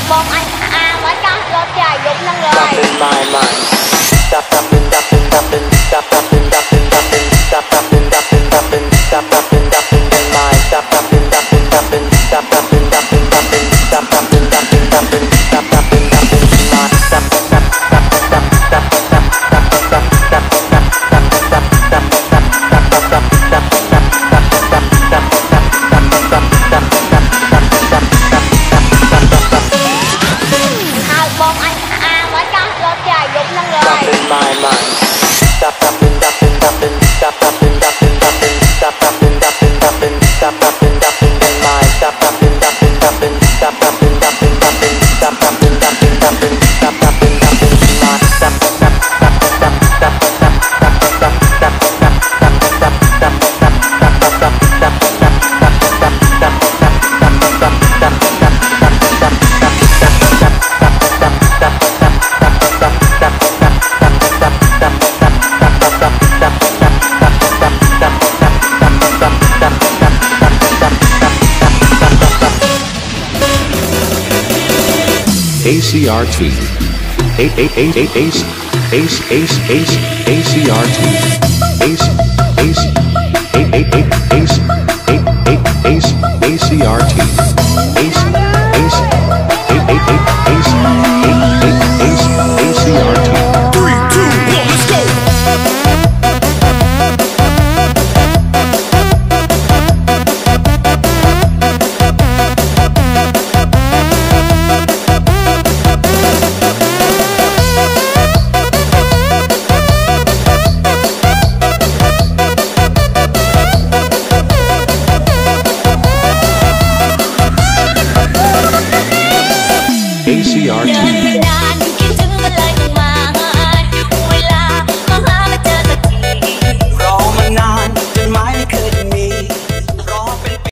បងអញអាមកចង់លោតចាយប់នឹងឡើយ ACRT ACRT